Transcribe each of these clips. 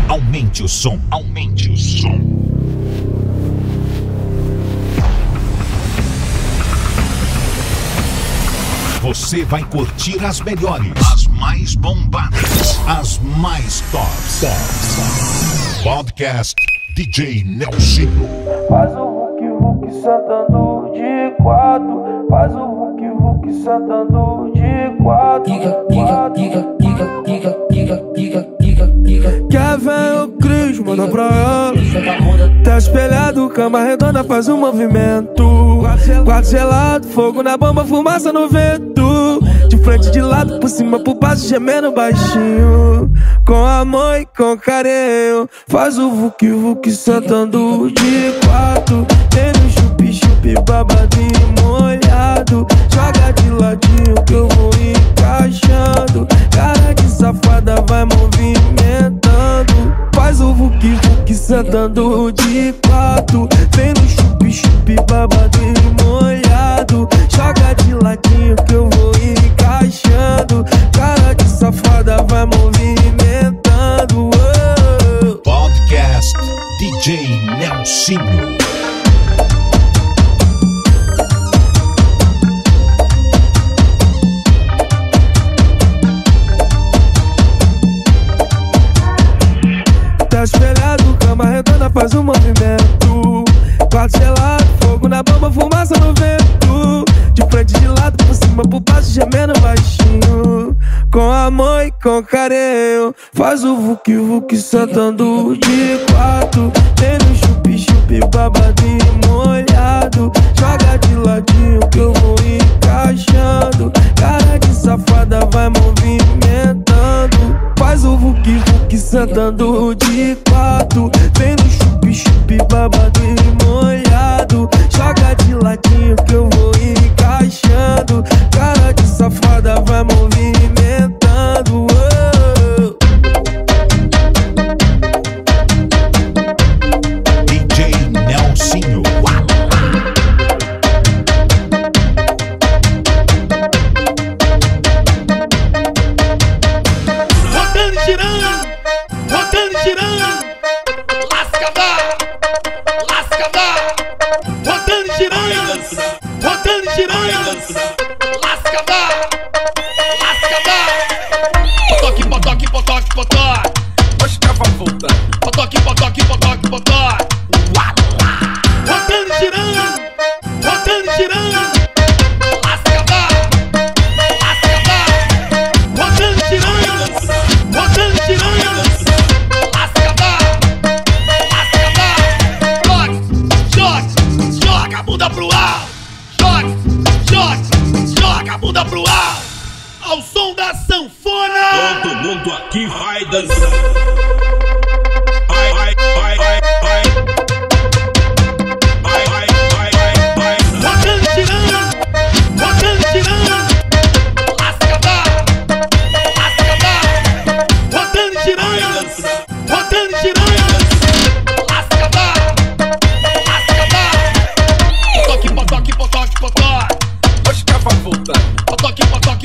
Aumente o som, aumente o som. Você vai curtir as melhores, as mais bombadas, as mais tops. Podcast DJ Nelsinho. Faz o Hulk sentando de quatro. Faz o Hulk sentando de quatro. Quer ver o Cris, manda pra ela. Tá espelhado, cama redonda, faz um movimento. Quarto gelado, fogo na bomba, fumaça no vento. De frente, de lado, por cima, por baixo, gemendo baixinho. Com amor e com carinho. Faz o Hulk sentando de quatro. Tem no chupi, babado e molhado. Joga de ladinho que eu vou encaixando. Cara de safada vai movimentando. Faz o Hulk sentando de quatro. Vem no chupi, babado e molhado. Joga de ladinho que eu vou encaixando. Cara de safada vai movimentando. Podcast DJ Nelsinho. Tá espelhado, cama redonda, faz um movimento. Quarto gelado, fogo na bomba, fumaça no vento. De frente, de lado, por cima, por baixo, gemendo baixinho. Com amor e com carinho. Faz o Hulk sentando de quatro. Tem no chupi, babado e molhado. Joga de ladinho que eu vou encaixando. Cara de safada vai movimentando. Faz o Hulk sentando de quatro. Vem no chupi, babado e molhado. Joga de ladinho que eu vou encaixando. Cara de safada vai movimentando. DJ Nelsinho. Rodando e girando, lasca dá, rodando e girando, lasca dá, potoque, hoje que vai voltar, potoque, rodando e girando, lasca dá, rodando e girando, lasca dá, joga a bunda pro alto, joga a bunda pro alto, ao som da sanfona. Todo mundo aqui vai dançar. Vai. Rodando e girando, lasca dá, rodando e girando, lasca dá, potoque, hoje que vai voltar, potoque, rodando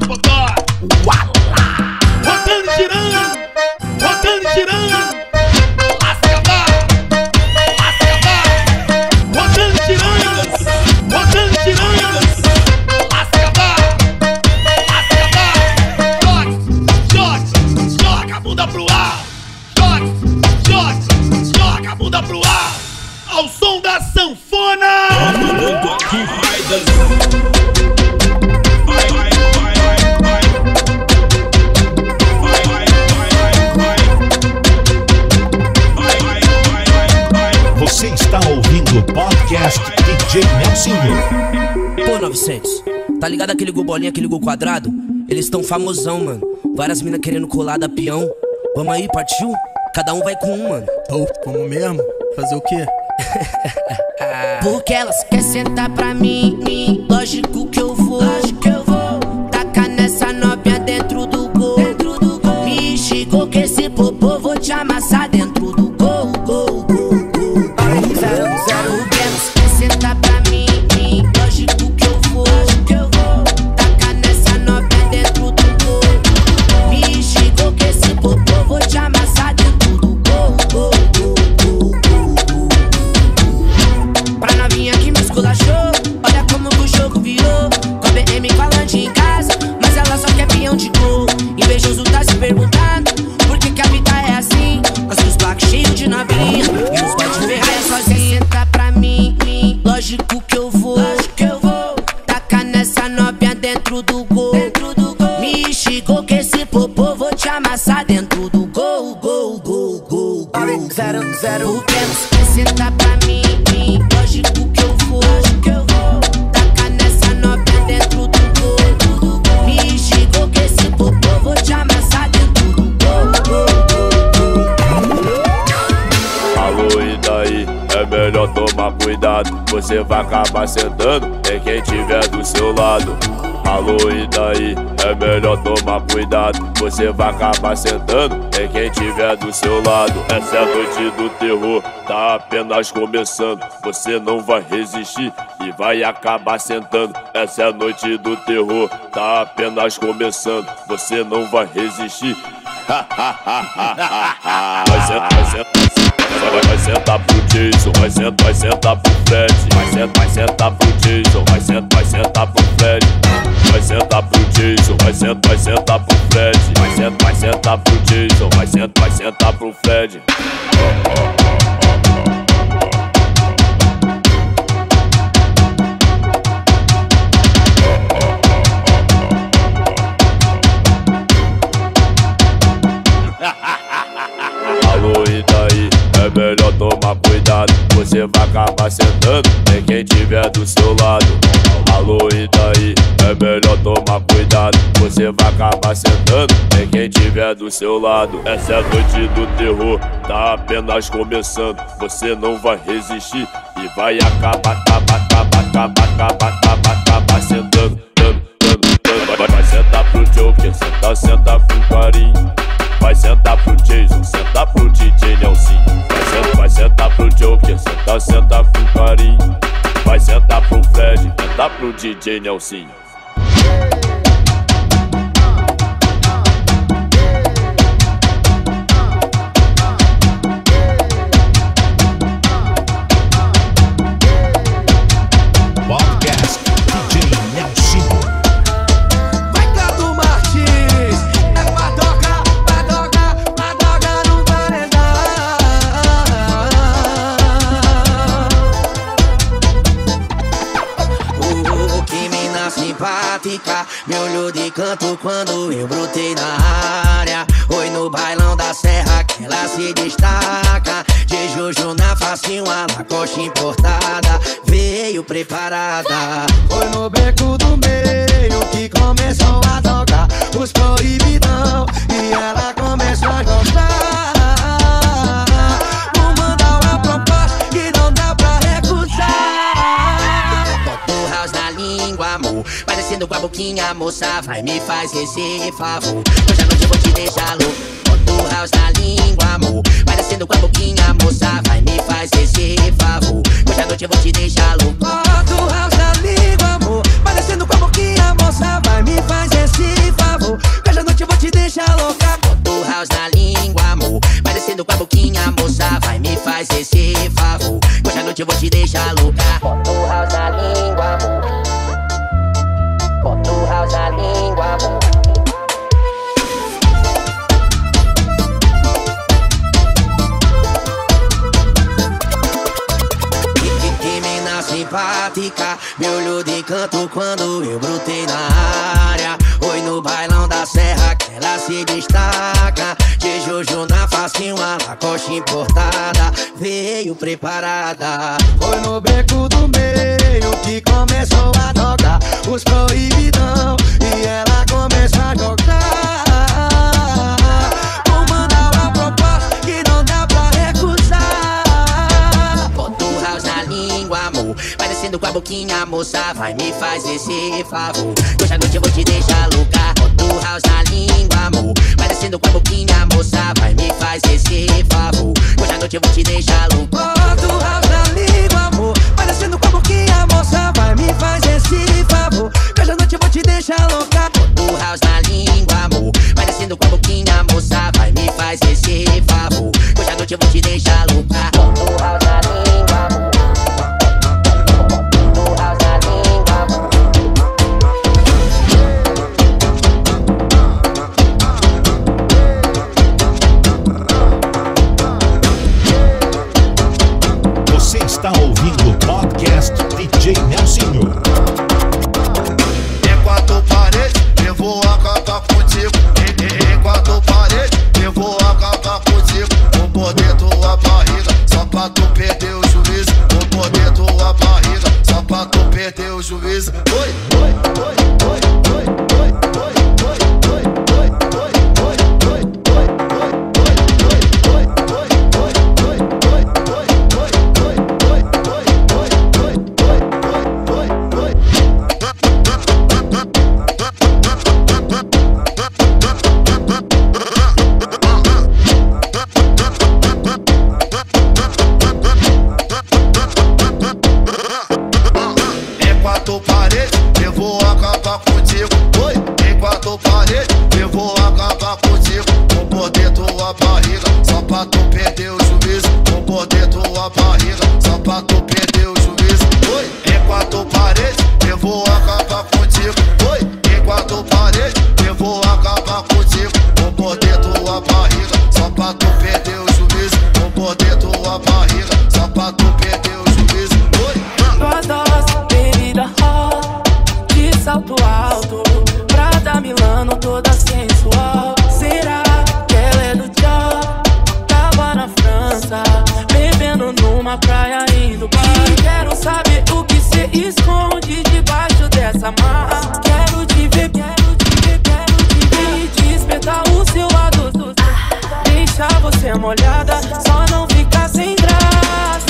e girando, lasca dá, rodando e girando, lasca dá, joga a bunda pro alto, joga a bunda pro alto, ao som da sanfona. Todo mundo aqui vai dançar. Você está ouvindo o podcast DJ Nelsinho. Pô, 900, tá ligado aquele gol bolinha, aquele gol quadrado? Eles tão famosão, mano. Várias minas querendo colar da peão. Vamos aí, partiu? Cada um vai com um, mano. Vamos mesmo? Fazer o quê? Porque elas querem sentar pra mim. Lógico que eu vou. Tacar nessa novinha dentro do gol. Me chegou que esse popô vou te amassar dentro do gol. Porque elas querem sentar pra mim. Lógico que eu vou. Tacar nessa novinha dentro do gol. Me chegou que esse popô vou te amassar dentro do gol. Porque você sentar pra mim, lógico que eu vou. Tacar nessa novinha dentro do gol. Me chegou que esse popô vou te amassar dentro do gol. Alô, e daí? É melhor tomar cuidado, você vai acabar sentando em quem tiver do seu lado. Alô, e daí? É melhor tomar cuidado, você vai acabar sentando em quem tiver do seu lado. Essa é a noite do terror, tá apenas começando. Você não vai resistir e vai acabar sentando. Essa é a noite do terror, tá apenas começando. Você não vai resistir. Vai sentar pro Jason, vai sentar pro Fred. Vai sentar pro Jason, vai sentar pro Fred. Vai sentar pro Jason, vai sentar pro Fred. Vai sentar pro Jason, vai sentar pro Fred. Alô, e daí? É melhor tomar cuidado, você vai acabar sentando em quem tiver do seu lado. Alô, e daí? É melhor tomar cuidado, você vai acabar sentando em quem tiver do seu lado. Essa é a noite do terror, tá apenas começando. Você não vai resistir e vai acabar sentando. Vai sentar pro Joker, senta com carinho. Vai sentar pro Jason, senta pro DJ Nelsinho. Vai sentar pro Joker, senta com carinho. Vai sentar pro Fred, senta pro DJ Nelsinho. Podcast DJ Nelsinho. Vai Cadu Martins, é pra tocar no paredão. Que mina simpática, me olhou de canto quando eu brotei na área. Oi, no bailão da serra que ela se destaca. De Jojo na facinho, a Lacoste importada, veio preparada. Foi no beco do meio que começou a tocar os proibidão e ela começou a gostar. Vou mandar uma proposta que não dá pra recusar. Bota o house na língua, amor, parecendo com a boquinha, moça, vai me faz esse favor. Hoje à noite eu vou te deixar louco. Bota o house na língua, amor, parecendo com a boquinha, moça, vai me faz esse favor. Hoje à noite eu vou te deixar louco. Bota o house na língua, amor, parecendo com a boquinha, moça, vai me faz esse favor. Hoje à noite eu vou te deixar louca. Bota o house na língua, amor, parecendo com a boquinha, moça, vai me faz esse favor. Hoje à noite eu vou te deixar louca. Bota o house na língua, amor. Bota o house na língua, amor. Que mina simpática, me olhou de canto quando eu brotei na área. Oi, no bailão da serra que ela se destaca. De Jojo na facinho, a Lacoste importada, veio preparada. Foi no beco do meio que começou a tocar os proibidão e ela começou a jogar. Vou mandar uma proposta que não dá pra recusar. Bota o house na língua, amor, parecendo com a boquinha, moça, vai me faz esse favor. Hoje à noite eu vou te deixar louca. Bota o house na língua, amor, parecendo com a boquinha, moça, vai me faz esse favor. Hoje à noite eu vou te deixar louca. Bota o house na língua, amor, parecendo com a boquinha, moça, vai me faz esse favor. Hoje à noite eu vou te deixar louca. Bota o house na língua, amor, parecendo com a boquinha, moça, vai me faz esse favor. Hoje à noite eu vou te deixar louca. Bota o house na língua, amor. Bota o house na língua, amor. Você está ouvindo o podcast DJ Nelsinho. Enquanto parede, eu vou acabar contigo. Enquanto parede, eu vou acabar contigo. Vou morder tua barriga, só pra tu perder o juízo. Vou morder tua barriga, só pra tu perder o juízo. Oi, enquanto parede, eu vou acabar contigo. Oi, enquanto parede, eu vou acabar contigo. Vou morder tua barriga, só pra tu perder o juízo. Vou morder tua barriga, só pra tu perder o juízo. Oi, duas doses, bebida hot, de salto alto, Prada Milano, toda sensual. Será que ela é do tchau? Tava na França, bebendo numa praia indo bar. E quero saber o que cê esconde debaixo dessa marra. Quero te ver, quero te ver, quero te ver. E despertar o seu lado, deixar você molhada, só não ficar sem graça.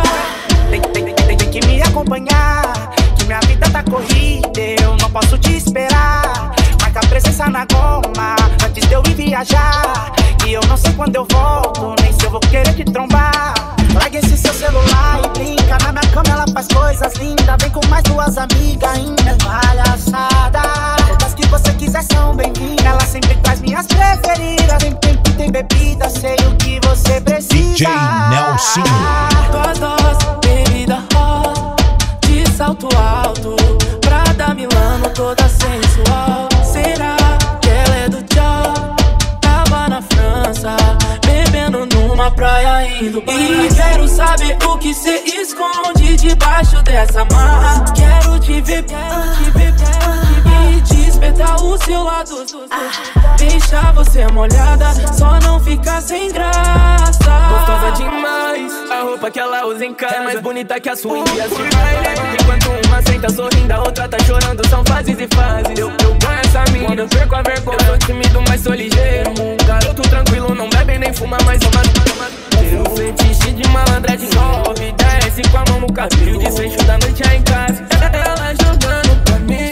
Tem que me acompanhar, que minha vida tá corrida, eu não posso te esperar. Marca presença na goma, antes de eu ir viajar. E eu não sei quando eu volto, nem se eu vou querer te trombar. Larga esse seu celular e brinca, na minha cama ela faz coisas lindas. Vem com mais duas amigas, ainda é palhaçada. Todas que você quiser são bem-vindas, ela sempre traz minhas preferidas. Tem bebida, sei o que você precisa. DJ Nelsinho. Duas doses, bebida hot, de salto alto, Prada Milano, toda sensual. Será que ela é do tchau? Tava na França, bebendo numa praia indo bar. E quero saber o que cê esconde debaixo dessa marra. Quero te ver, quero te ver, quero te ver. E despertar o seu lado, deixar você molhada, só não ficar sem graça. Gostosa demais, a roupa que ela usa em casa é mais bonita que a sua em dias de baile. Enquanto uma senta sorrindo, a outra tá chorando, são fases e fases. Eu ganho essa mina, quando eu perco a vergonha, eu sou tímido, mas sou ligeiro. Garoto tranquilo, não bebe nem fuma, mas ama. Ter um fetiche de malandragem, sobe, desce com a mão no cabelo. O desfecho da noite é em casa, ela jogando pra mim.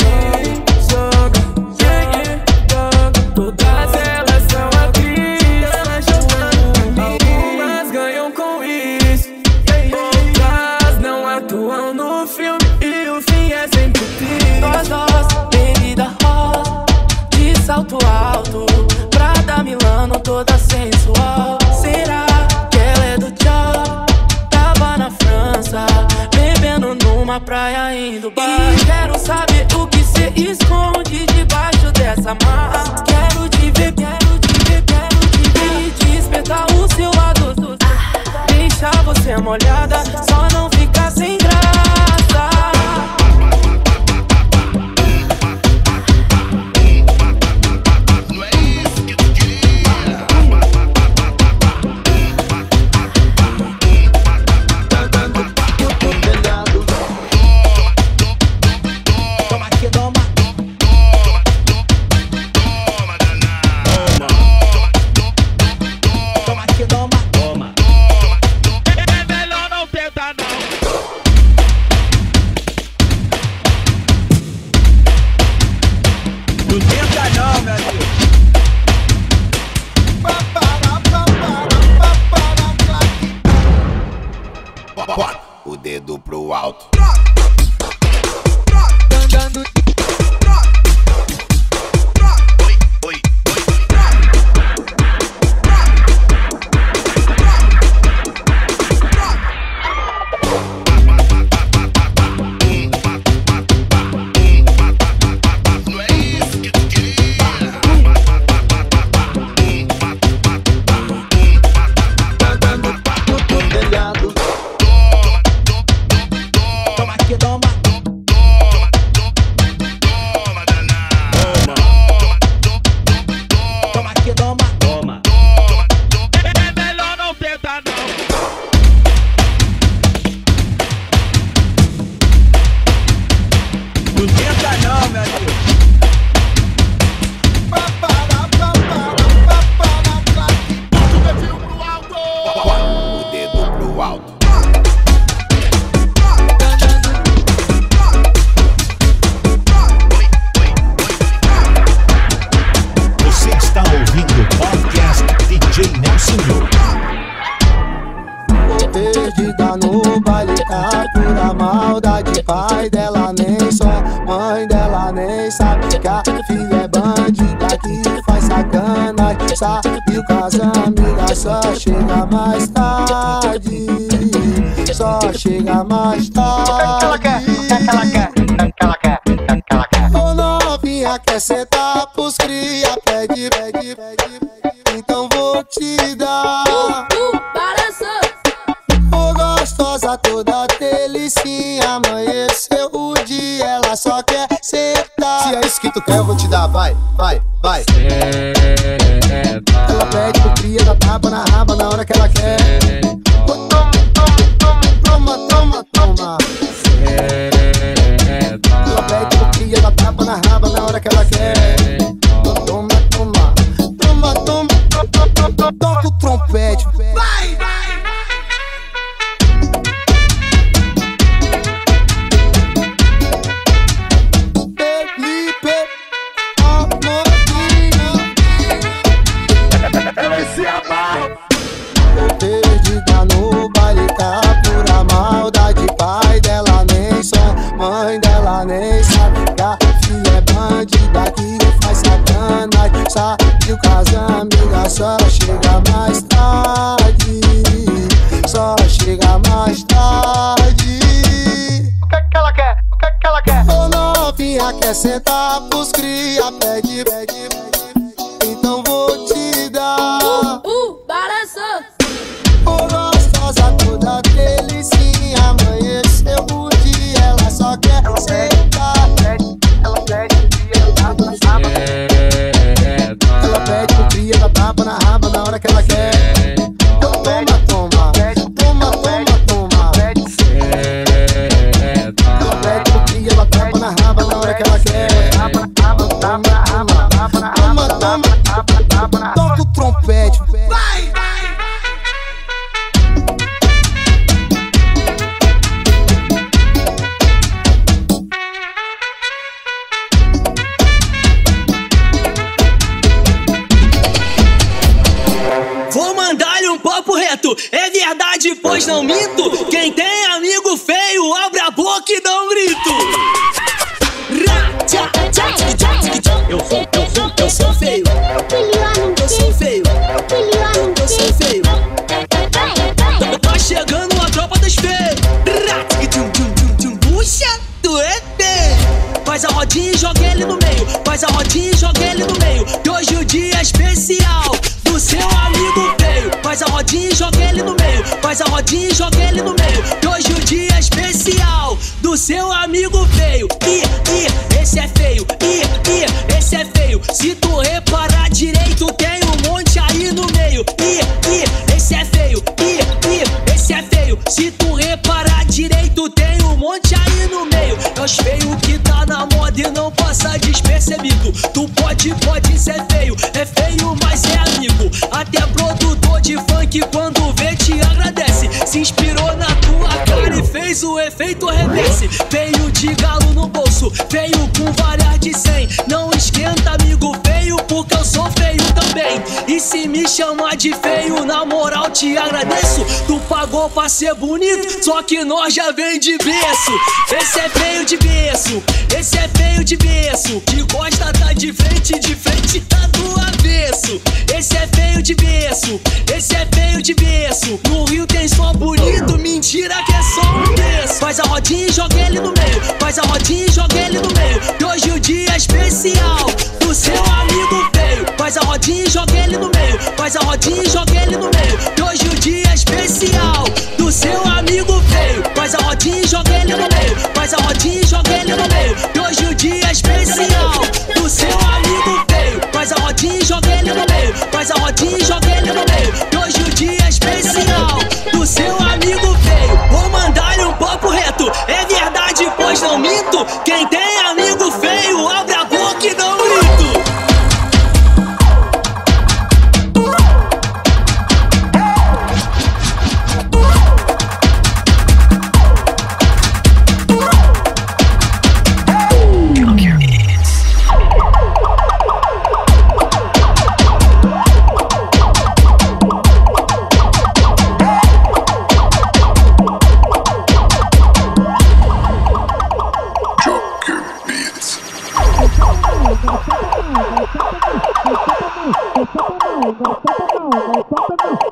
Todas elas são atrizes, elas jogando pra mim. Algumas ganham com isso, outras não atuam no filme e o fim é sempre triste. Duas doses, bebida hot, de salto alto, Prada Milano, toda sensual. Será que ela é do tchau? Tava na França, bebendo numa praia indo bar. E quero saber o que cê esconde debaixo dessa marra. Quero te ver, quero te ver, quero te ver. E despertar o seu lado, deixar você molhada, só não ficar sem graça. O dedo pro alto. Perdida no baile, a pura maldade. Pai dela nem só, mãe dela nem sabe que a filha é bandida que faz sacanagem. saiu com as amigas, só chega mais tarde. Só chega mais tarde. O que ela quer? Ô novinha, quer sentar pros cria, pede, então vou te dar. Ô gostosa, toda delicinha, amanheceu o dia, ela só quer sentar. Se é isso que tu quer, eu vou te dar, vai. Ela pede pro cria, dá tapa na raba na hora que ela quer. Toma. Ela pede pro cria, dá tapa na raba na hora que ela quer. Toma. Toca o trompete. Vai. Felipe, MC Abarro. Perdida no baile, tá pura maldade. Pai dela nem som, mãe dela nem sabe que a filha é bandida que faz sacanagem. Saiu com as amigas, só chega mais tarde. Só chega mais tarde. O que ela quer? Ô novinha, quer sentar pros cria, pede, então vou te dar. Balançou. Ô gostosa, toda delicinha, amanheceu o dia, ela só quer sentar. Ela pede pro cria, dá tapa na raba na hora que ela quer. Toma. Ela pede pro cria, dá tapa na raba na hora que ela quer. Toma. Toca o trompete. Vai. Vou mandar-lhe um papo reto, é verdade, pois não minto. Quem tem amigo feio, abre a boca e dá um grito. Eu sou feio. Tá chegando a tropa dos feios. Puxa, tu é feio. Faz a rodinha e joga ele no meio. Que hoje o dia é especial do seu amigo feio. Faz a rodinha e joga ele no meio. Que hoje o dia é especial do seu amigo feio. Esse é feio. Esse é feio. Se tu reparar direito, tem um monte aí no meio. Esse é feio. Esse é feio. Se tu reparar direito, tem um monte aí no meio. É os feios que tá na moda e não passa despercebido. Tu pode ser feio, é feio, mas é amigo. Até produtor de funk quando vê te agradece. Se inspirou na tua cara e fez o efeito reverse. Feio de galo no bolso, feio com várias de 100. Não esquenta, amigo feio, porque eu sou feio também. E se me chamar de feio, na moral te agradeço. Tu pagou pra ser bonito, só que nós já vem de berço. Esse é feio de berço, esse é feio de berço. Que gosta tá de frente tá do avesso. Esse é feio de berço, esse é feio de berço. No Rio tem som bonito, mentira que é só um berço. Faz a rodinha e joga ele no meio. Que hoje o dia é especial do seu amigo feio. Faz a rodinha e joga ele no meio. Que hoje o dia é especial do seu amigo feio. Faz a rodinha e joga ele no meio. Que hoje o dia é especial do seu amigo feio. Faz a rodinha e joga ele no meio. Que hoje o dia é especial do seu amigo feio. Vou mandar-lhe um papo reto, é verdade, pois não minto. Quem tem amigo feio, abre a boca e dá um grito.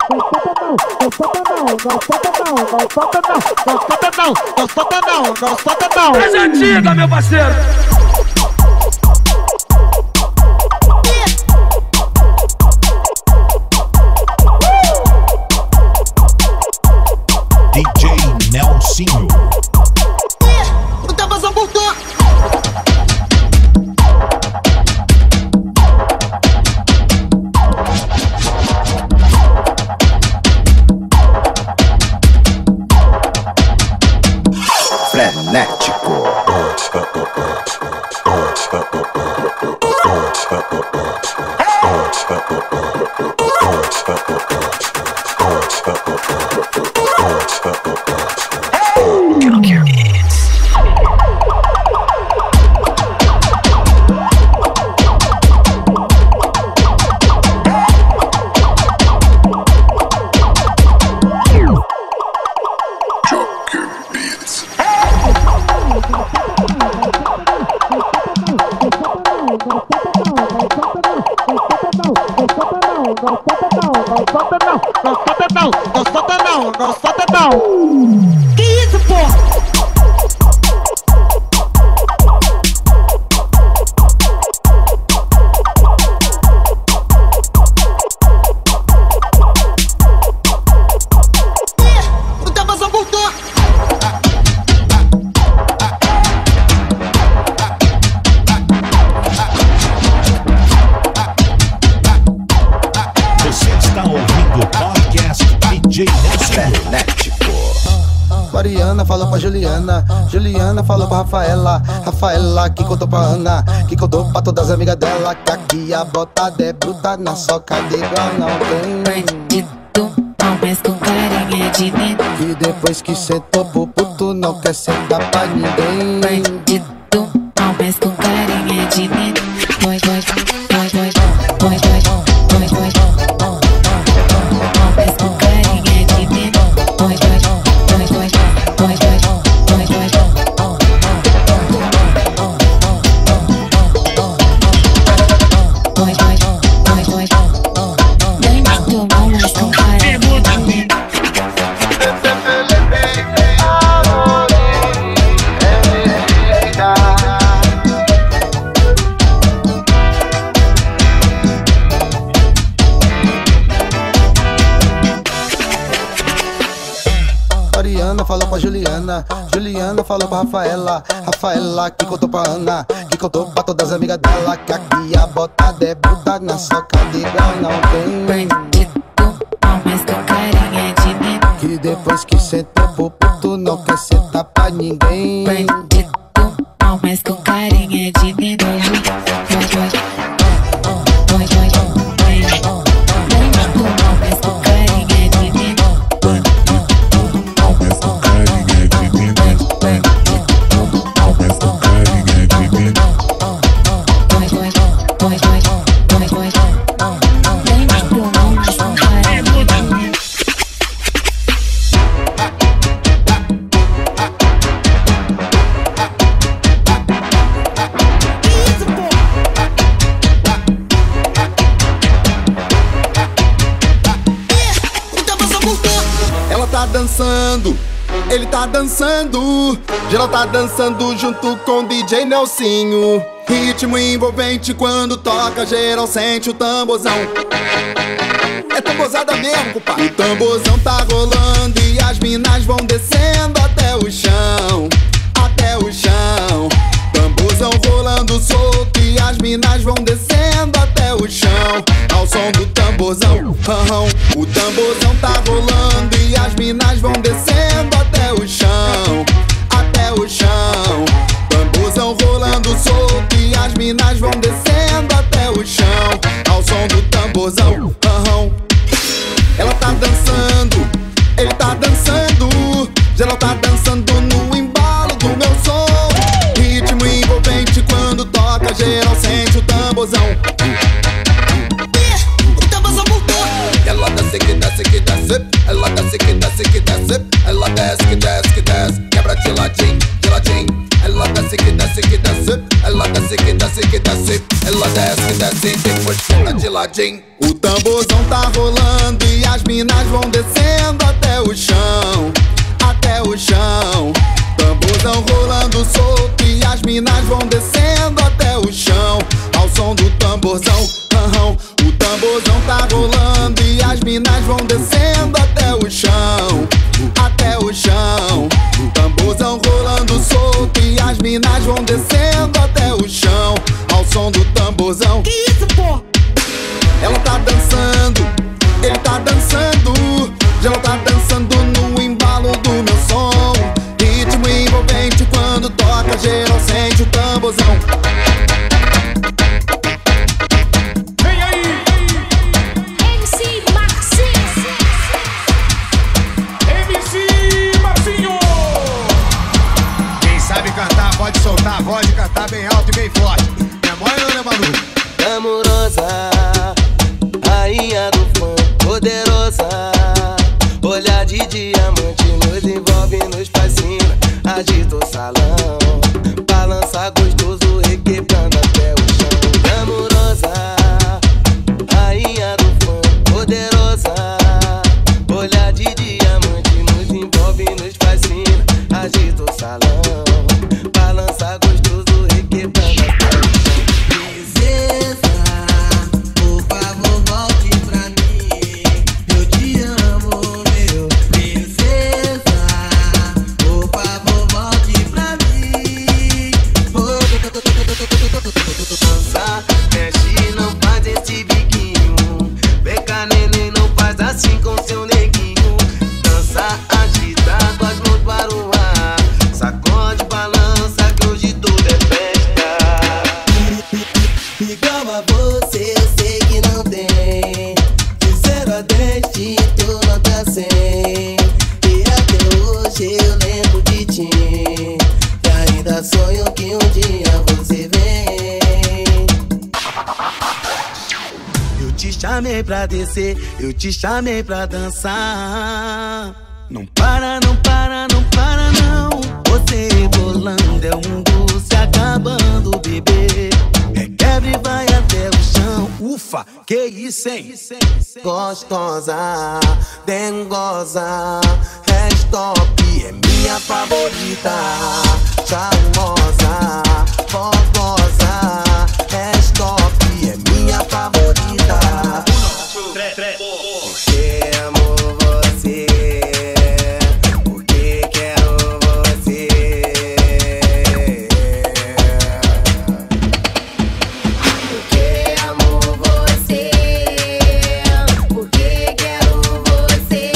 Das antigas, meu parceiro. DJ Nelsinho. O Tambozão voltou. Frenético. Que isso, pô? O Tambozão voltou. Você está ouvindo o podcast DJ Frenético. Mariana falou pra Juliana, Juliana falou pra Rafaela, Rafaela que contou pra Ana, que contou pra todas as amigas dela, que aqui a botada é bruta, na soca de igual não tem. Bandido, mas com carinha de medo. E depois que sentou pro puto, não quer sentar pra ninguém. Bandido, mas com carinha de medo. Vai, vai, vai, vai, vai, vai, vai, vai, vai. Mas com carinha de medo. Vai, vai, vai, vai, vai, vai, vai, vai. Vai, vai, vai, vai, vai. Bandido, mas com carinha de medo. Mariana falou pra Juliana, Juliana falou pra Rafaela, Rafaela que contou pra Ana, que contou pra todas as amigas dela, que aqui a botada é bruta, na soca de igual não tem. Bandido, mas com carinha de medo. Que depois que sentou pro puto, não quer sentar pra ninguém. Bandido, mas com carinha de medo. Vai, vai, vai, vai, vai. Bandido, mas com carinha de medo. Ela tá dançando, ele tá dançando, geral tá dançando junto com DJ Nelsinho. Ritmo envolvente quando toca, geral sente o tamborzão. É tambozada mesmo, compadre. O tamborzão tá rolando e as minas vão descendo até o chão, até o chão. Tamborzão rolando solto e as minas vão descendo até o chão, ao som do tamborzão. O tamborzão tá rolando e as minas vão descendo até o chão, até o chão. Tamborzão rolando solto e as minas vão descendo até o chão, ao som do tamborzão. Ela tá dançando, ele tá dançando, geral tá dançando no embalo do meu som. Ritmo envolvente quando toca, geral sente o tamborzão. O tamborzão voltou. Ela desce que desce que desce, ela desce que desce que desce, ela desce que desce que desce, quebra de ladinho, de ladinho. Ela desce que desce que desce, ela desce que desce que desce, ela desce que desce e depois quebra de ladinho. O tamborzão tá rolando e as minas descendo até o chão, até o chão. O tamborzão rolando solto e as minas vão descendo até o chão, ao som do tamborzão. Que isso, pô? Ela tá dançando, ele tá dançando, já tá dançando no embalo do meu som. Ritmo envolvente quando toca, geral sente o tamborzão. Vem aí! MC Marcinho! MC Marcinho! Quem sabe cantar pode soltar a voz e cantar bem alto e bem forte. É mole ou não é, Manu? Amorosa, rainha do funk, poderosa, olhar de diamante, nos envolve, nos fascina, agita o salão, balança gostoso, requebrando até o chão. Amorosa, rainha do funk, poderosa, olhar de diamante, nos envolve, nos fascina, agita o salão, balança gostoso, requebrando até o chão. Mexe, não faz esse biquinho. Vem cá, neném, não faz assim com seu neguinho. Dança, agita com as mãos para o ar. Sacode, balança que hoje tudo é festa. Igual a você, eu sei que não tem. De 0 a 10, te tô nota 100. E até hoje eu lembro de ti. E ainda sonho que um dia você vem. Eu te chamei pra descer, eu te chamei pra dançar. Não para, não para, não para não. Você rebolando é um mundo se acabando, bebê. Requebra e vai até o chão. Ufa, que isso, hein? Gostosa, dengosa, é stop, é minha favorita. Charmosa, fogosa, é stop, é minha favorita. Porque amo você, porque quero você. Porque amo você, porque quero você.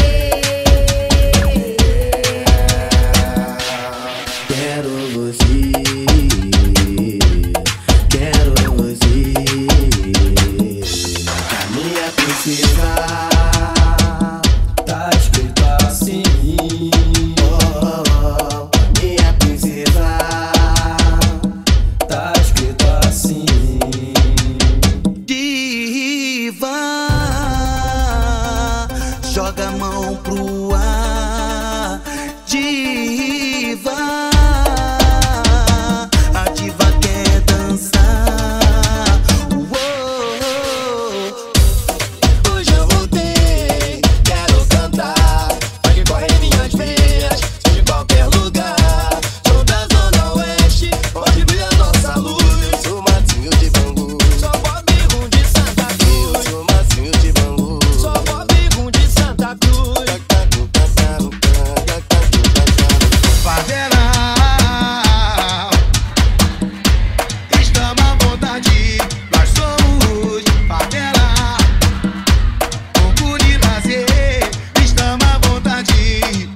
Quero você, quero você, a minha princesa. Tá escrito assim, oh, minha princesa. Tá escrito assim. Diva, joga a mão pro ar. Diva, a diva quer dançar. Uou. Hoje eu voltei, quero cantar. Pode correr minhas veias, seja em qualquer lugar. Sou da Zona Oeste, pode brilhar nossa luz. Sou Marcinho de Bangu, sou Bob Rum de Santa Cruz. Sou Marcinho de Bangu, sou Bob Rum de Santa Cruz. Favela, estamos à vontade, nós somos favela. Pouco de lazer, estamos à vontade.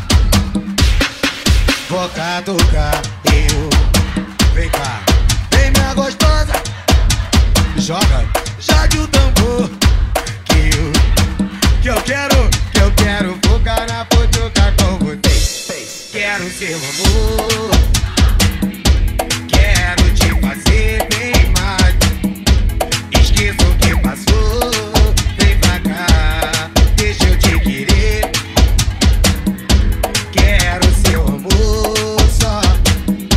Vou catucar, vem cá, vem minha gostosa. Jogue o tambor, que eu quero focar na fotoca com você. Quero seu amor, quero te fazer bem mais. Esqueça o que passou, vem pra cá, deixa eu te querer. Quero seu amor só.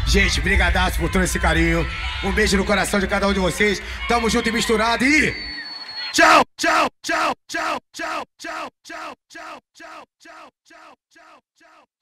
Gente, brigadaço por todo esse carinho. Um beijo no coração de cada um de vocês. Tamo junto e misturado e... Tchau, tchau, tchau, tchau, tchau, tchau, tchau, tchau, tchau, tchau, tchau, tchau, tchau.